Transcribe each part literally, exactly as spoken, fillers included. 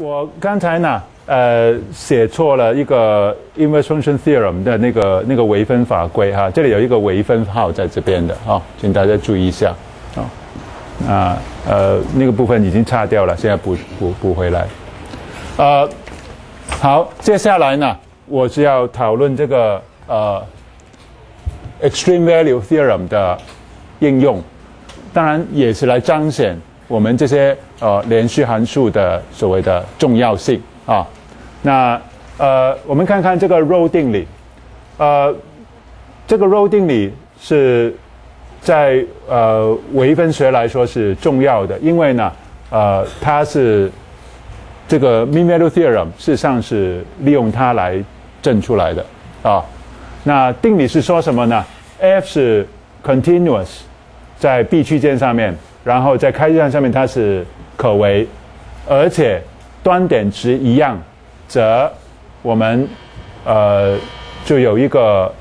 我刚才呢，呃，写错了一个 inverse function theorem 的那个那个微分法规哈，这里有一个微分号在这边的哈、哦，请大家注意一下啊。那呃那个部分已经擦掉了，现在补补补回来。呃，好，接下来呢，我是要讨论这个呃 extreme value theorem 的应用，当然也是来彰显我们这些呃连续函数的所谓的重要性啊。那呃，我们看看这个 Roe 定理，呃，这个 Roe 定理是在呃微分学来说是重要的，因为呢，呃，它是这个 mean value theorem 事实上是利用它来证出来的啊。那定理是说什么呢 ？F 是 continuous 在 B 区间上面。然后在开项上面它是可为，而且端点值一样，则我们呃就有一个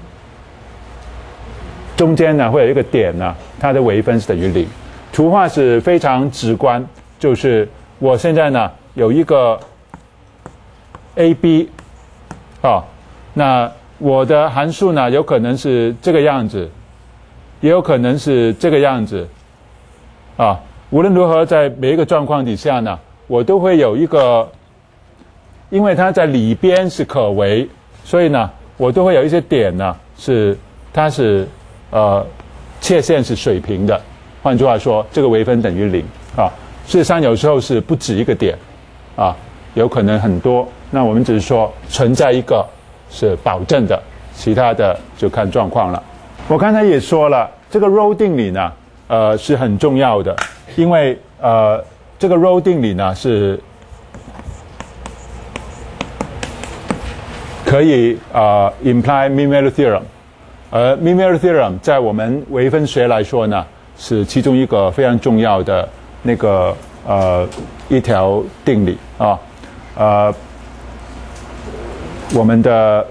中间呢会有一个点呢，它的微分是等于零。图画是非常直观，就是我现在呢有一个 A B 啊，那我的函数呢有可能是这个样子，也有可能是这个样子。啊，无论如何，在每一个状况底下呢，我都会有一个，因为它在里边是可为，所以呢，我都会有一些点呢是它是呃切线是水平的。换句话说，这个微分等于零啊。事实上，有时候是不止一个点啊，有可能很多。那我们只是说存在一个是保证的，其他的就看状况了。我刚才也说了，这个 Roe 定理呢。呃，是很重要的，因为呃，这个 Roe 定理呢是可以呃 imply mean value theorem， 而 mean value theorem 在我们微分学来说呢，是其中一个非常重要的那个呃一条定理啊，呃，我们的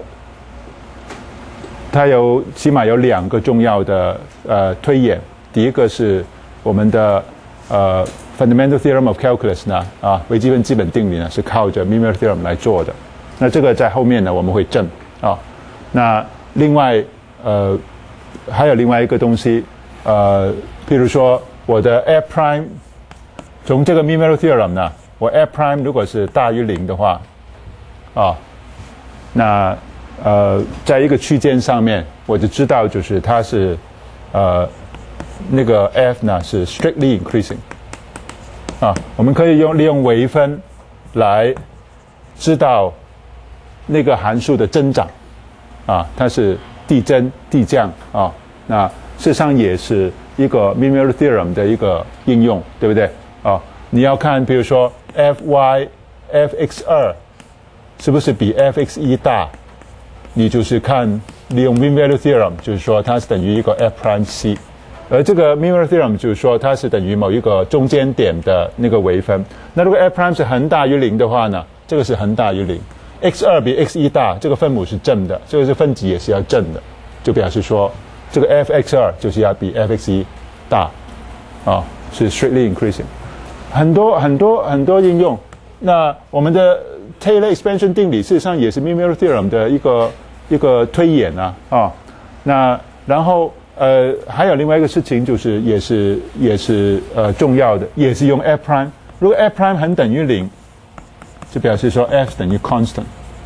它有起码有两个重要的呃推演。第一个是我们的呃 fundamental theorem of calculus 呢啊微积分基本定理呢是靠着 mean value theorem 来做的，那这个在后面呢我们会证啊。那另外呃还有另外一个东西呃，譬如说我的 f prime 从这个 mean value theorem 呢，我 f prime 如果是大于零的话啊，那呃在一个区间上面我就知道就是它是呃。那个 f 呢是 strictly increasing 啊，我们可以用利用微分来知道那个函数的增长啊，它是递增递降啊，那事实上也是一个 mean value theorem 的一个应用，对不对啊？你要看比如说 fy f(x 二) 是不是比 f(x 一) 大，你就是看利用 mean value theorem， 就是说它是等于一个 f prime c。而这个 mean value theorem 就是说它是等于某一个中间点的那个微分。那如果 f prime 是恒大于零的话呢，这个是恒大于零 ，x 二比 x 一大，这个分母是正的，这个是分子也是要正的，就表示说这个 f(x 二) 就是要比 f(x 一) 大，啊，是 strictly increasing。很多很多很多应用。那我们的 Taylor expansion 定理事实上也是 mean value theorem 的一个一个推演啊，啊，那然后。呃，还有另外一个事情，就是也是也是呃重要的，也是用 f prime。如果 f prime 很等于零，就表示说 f 等于 constant。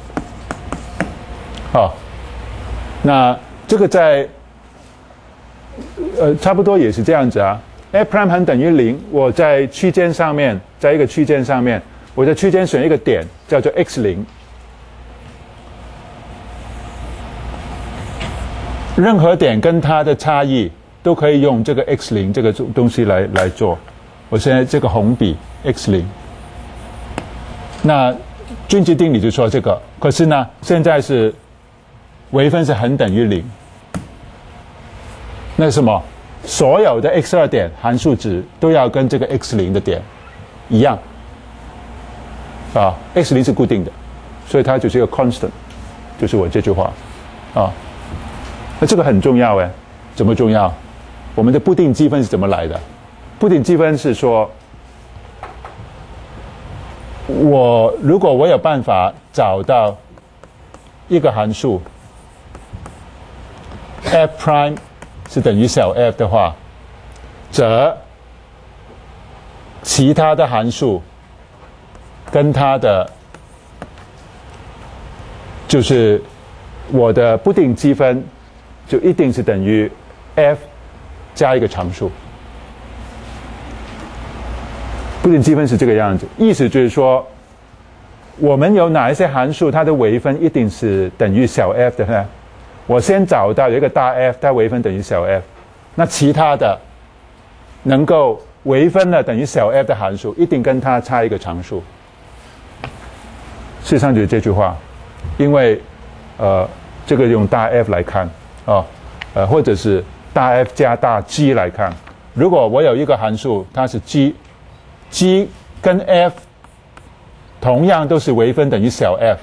好，那这个在呃差不多也是这样子啊。f prime 很等于零，我在区间上面，在一个区间上面，我在区间选一个点，叫做 x 零。任何点跟它的差异都可以用这个 x 零这个东西来来做。我现在这个红笔 x 零，那均值定理就说这个，可是呢，现在是微分是恒等于零。那什么？所有的 x 二点函数值都要跟这个 x 零的点一样啊 ，x 零是固定的，所以它就是一个 constant， 就是我这句话啊。那这个很重要哎，怎么重要？我们的不定积分是怎么来的？不定积分是说我如果我有办法找到一个函数 f prime 是等于小 f 的话，则其他的函数跟它的就是我的不定积分就一定是等于 f 加一个常数。不定积分是这个样子，意思就是说，我们有哪一些函数它的微分一定是等于小 f 的呢？我先找到有一个大 F， 它微分等于小 f， 那其他的能够微分了等于小 f 的函数，一定跟它差一个常数。事实上就是这句话，因为呃，这个用大 F 来看啊，呃，或者是大 F 加大 G 来看，如果我有一个函数它是 G。G 跟 F 同样都是微分等于小 f，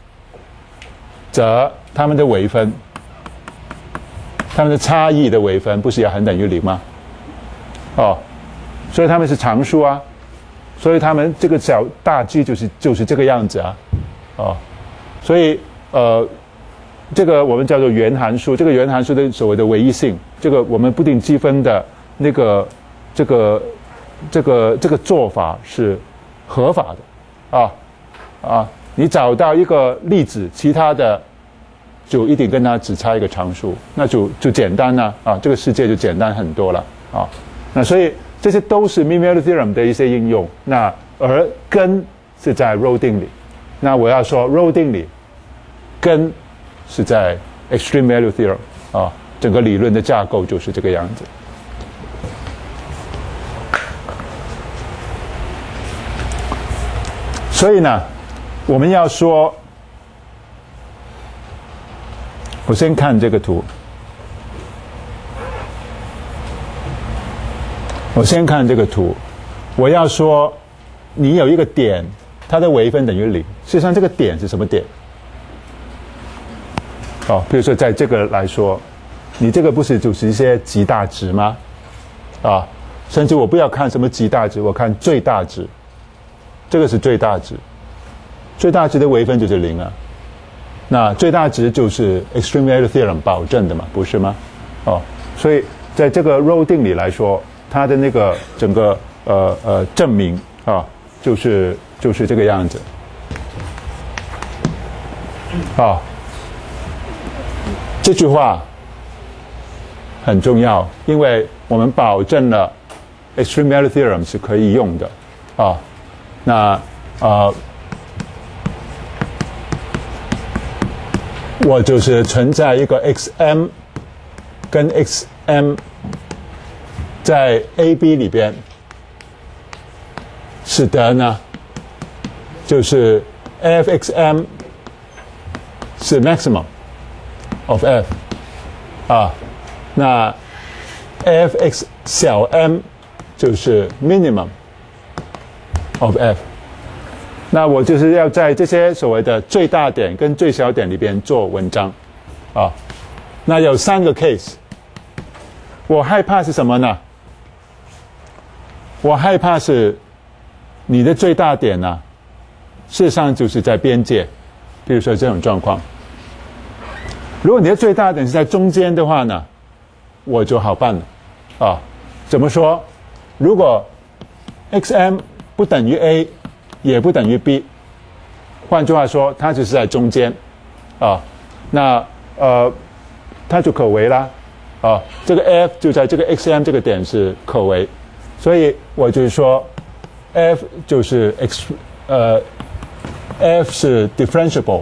则它们的微分，它们的差异的微分不是也很等于零吗？哦，所以它们是常数啊，所以它们这个小大 G 就是就是这个样子啊，哦，所以呃，这个我们叫做原函数，这个原函数的所谓的唯一性，这个我们不定积分的那个这个。这个这个做法是合法的，啊啊！你找到一个例子，其他的就一定跟它只差一个常数，那就就简单了啊！这个世界就简单很多了啊！那所以这些都是 mean value theorem 的一些应用。那而根是在 Rolle 定理，那我要说 Rolle 定理根是在 extreme value theorem 啊，整个理论的架构就是这个样子。所以呢，我们要说，我先看这个图，我先看这个图，我要说，你有一个点，它的微分等于零。事实上，这个点是什么点？哦，比如说在这个来说，你这个不是就是一些极大值吗？啊，甚至我不要看什么极大值，我看最大值。这个是最大值，最大值的微分就是零啊。那最大值就是 extreme value theorem 保证的嘛，不是吗？哦，所以在这个 Rolle 定理来说，它的那个整个呃呃证明啊，就是就是这个样子。啊，这句话很重要，因为我们保证了 extreme value theorem 是可以用的啊。那呃，我就是存在一个 xm 跟 xm 在 A B 里边，使得呢，就是 fxm 是 maximum of f 啊，那 fx 小 m 就是 minimum of f， 那我就是要在这些所谓的最大点跟最小点里边做文章，啊，那有三个 case， 我害怕是什么呢？我害怕是你的最大点呢、啊，事实上就是在边界，比如说这种状况。如果你的最大点是在中间的话呢，我就好办了，啊，怎么说？如果 xm 不等于 a， 也不等于 b， 换句话说，它只是在中间，啊，那呃，它就可为啦，啊，这个 f 就在这个 xm 这个点是可为，所以我就是说 f 就是 x 呃 f 是 differentiable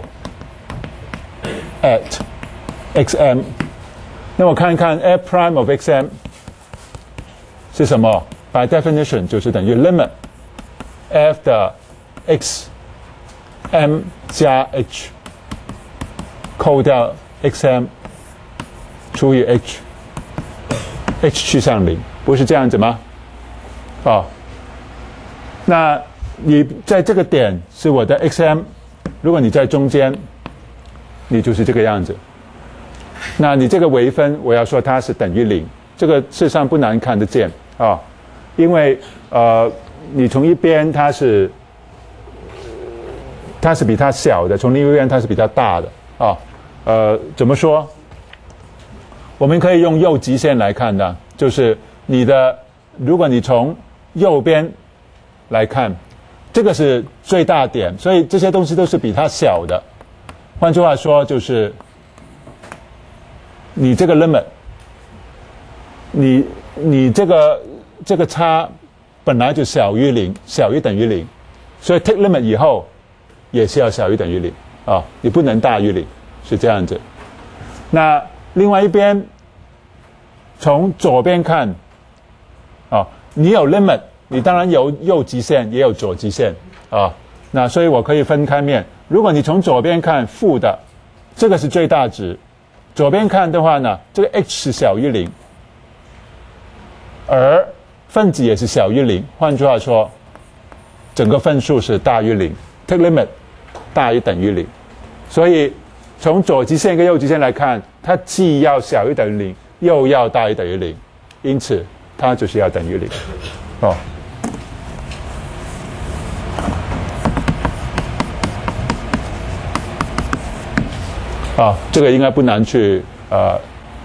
at xm， 那我看一看 f prime of xm 是什么 ？By definition 就是等于 limit f 的 x m 加 h 扣掉 xm 除以 h，h 趋向零，不是这样子吗？哦，那你在这个点是我的 xm， 如果你在中间，你就是这个样子。那你这个微分，我要说它是等于零，这个事实上不难看得见啊，因为呃。你从一边它是它是比它小的，从另一边它是比较大的啊。呃，怎么说？我们可以用右极限来看的，就是你的，如果你从右边来看，这个是最大点，所以这些东西都是比它小的。换句话说，就是你这个 limit， 你你这个这个差本来就小于零，小于等于零，所以 take limit 以后也是要小于等于零啊，你不能大于零，是这样子。那另外一边，从左边看，啊，你有 limit， 你当然有右极限，也有左极限啊。那所以我可以分开面。如果你从左边看负的，这个是最大值；左边看的话呢，这个 h 是小于零，而分子也是小于零。换句话说，整个分数是大于零 ，take limit 大于等于零。所以从左极限跟右极限来看，它既要小于等于零，又要大于等于零，因此它就是要等于零。哦。啊，这个应该不难去呃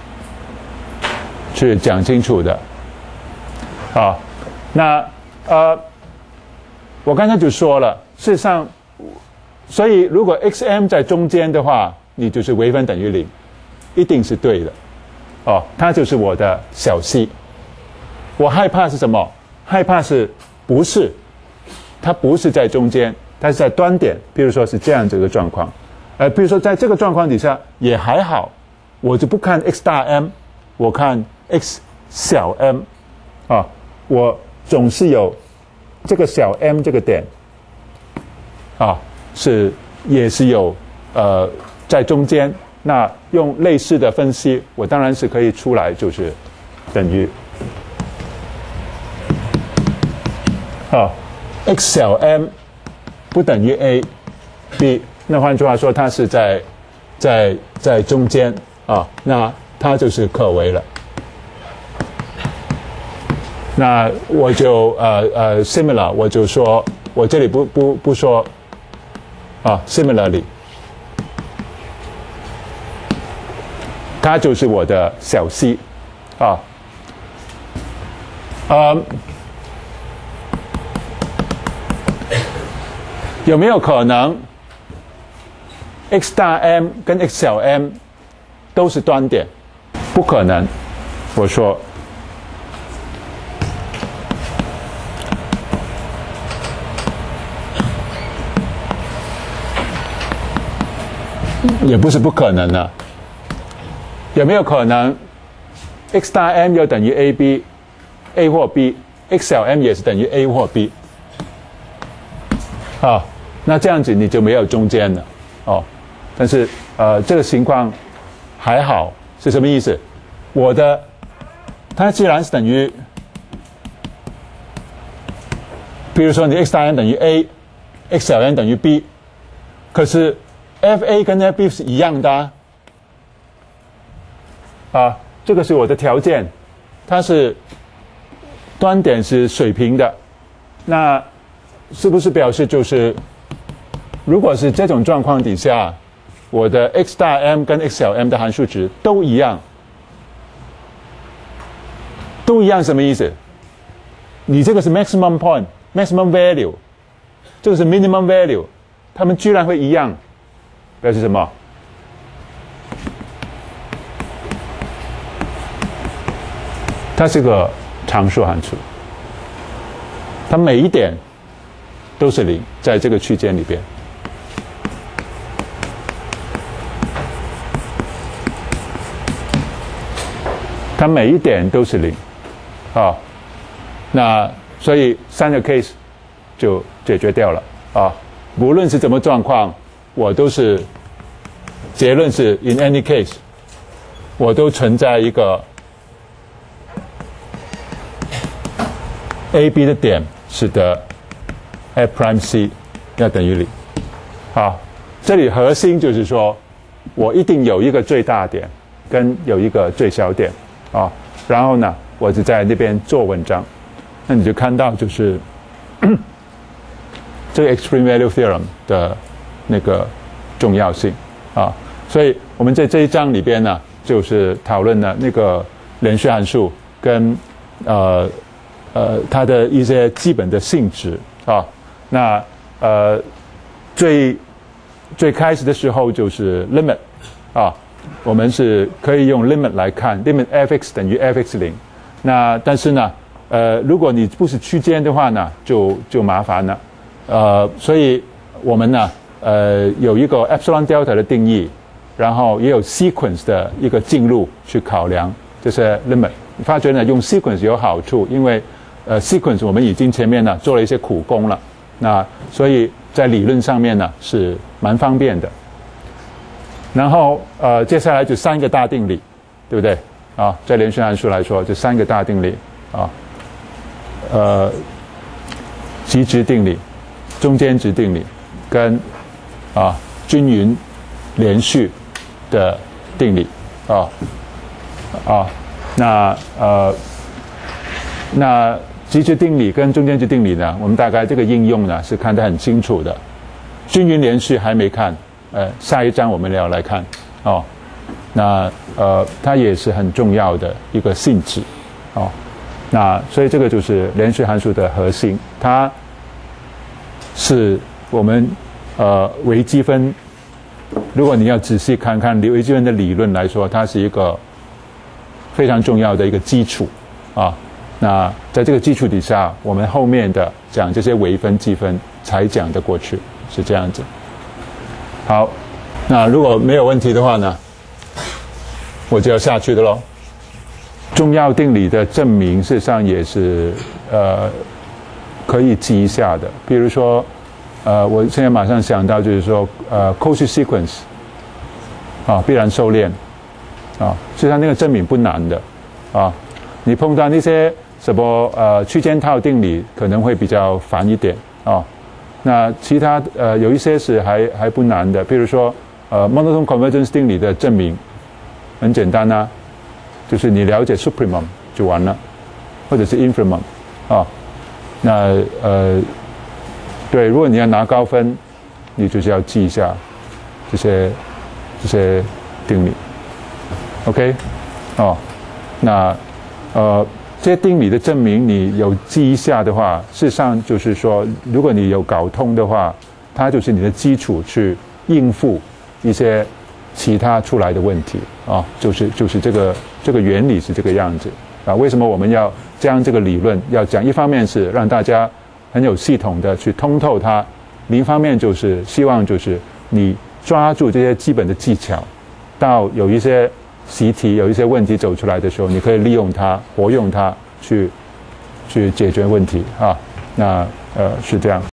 去讲清楚的。啊，那呃，我刚才就说了，事实上，所以如果 X M 在中间的话，你就是微分等于零，一定是对的。哦，它就是我的小 c。我害怕是什么？害怕是不是？它不是在中间，它是在端点。比如说是这样这个状况。呃，比如说在这个状况底下也还好，我就不看 x 大 M， 我看 x 小 m， 啊，我总是有这个小 m 这个点，啊，是也是有呃在中间。那用类似的分析，我当然是可以出来，就是等于啊 x 小 m 不等于 a b。那换句话说，它是在在在中间啊，那它就是可为了。那我就呃呃 similar， 我就说我这里不不不说啊 similarly， 它就是我的小 c 啊，呃，有没有可能？x 大 M 跟 x 小 m 都是端点，不可能。我说，也不是不可能的。有没有可能 x 大 M 又等于 A B，A 或 B，x 小 m 也是等于 A 或 B？ 啊，那这样子你就没有中间了，哦。但是呃，这个情况还好，是什么意思？我的它既然是等于，比如说你 x 大 M 等于 A，x 小 m 等于 B， 可是 F A 跟 F B 是一样的啊，啊，这个是我的条件，它是端点是水平的，那是不是表示就是，如果是这种状况底下？我的 x 大 M 跟 x 小 m 的函数值都一样，都一样什么意思？你这个是 maximum point、maximum value， 这个是 minimum value， 它们居然会一样，表示什么？它是个常数函数，它每一点都是零，在这个区间里边。它每一点都是零，啊，那所以三个 case 就解决掉了啊。无论是怎么状况，我都是结论是 in any case， 我都存在一个 A B 的点，使得 F prime C 要等于零。好，这里核心就是说，我一定有一个最大点，跟有一个最小点。啊，然后呢，我就在那边做文章，那你就看到就是这个 extreme value theorem 的那个重要性啊。所以我们在这一章里边呢，就是讨论了那个连续函数跟呃呃它的一些基本的性质啊。那呃最最开始的时候就是 limit 啊，我们是可以用 limit 来看 ，limit f(x) 等于 f(x 零)。那但是呢，呃，如果你不是区间的话呢，就就麻烦了。呃，所以我们呢，呃，有一个 epsilon delta 的定义，然后也有 sequence 的一个进入去考量，就是 limit。你发觉呢，用 sequence 有好处，因为呃 sequence 我们已经前面呢做了一些苦工了，那所以在理论上面呢是蛮方便的。然后呃，接下来就三个大定理，对不对？啊，在连续函数来说，就三个大定理啊，呃，极值定理、中间值定理跟啊均匀连续的定理啊啊，那呃那极值定理跟中间值定理呢，我们大概这个应用呢是看得很清楚的，均匀连续还没看。呃，下一章我们要来看哦，那呃，它也是很重要的一个性质哦，那所以这个就是连续函数的核心，它是我们呃微积分，如果你要仔细看看微积分的理论来说，它是一个非常重要的一个基础啊。那在这个基础底下，我们后面的讲这些微分、积分才讲得过去，是这样子。好，那如果没有问题的话呢，我就要下去的咯。重要定理的证明事实上也是呃可以记一下的，比如说呃我现在马上想到就是说呃 Cauchy sequence 啊必然收敛啊，实际上那个证明不难的啊，你碰到那些什么呃区间套定理可能会比较烦一点啊。那其他呃有一些是还还不难的，比如说呃 monotone convergence 定理的证明很简单啊，就是你了解 supremum 就完了，或者是 infimum 啊。那呃对，如果你要拿高分，你就是要记一下这些这些定理 ，OK 哦，那呃。这些定理的证明你有记一下的话，事实上就是说，如果你有搞通的话，它就是你的基础去应付一些其他出来的问题啊，就是就是这个这个原理是这个样子啊。为什么我们要将这个理论要讲？一方面是让大家很有系统的去通透它，另一方面就是希望就是你抓住这些基本的技巧，到有一些习题有一些问题走出来的时候，你可以利用它，活用它去去解决问题啊。那呃是这样。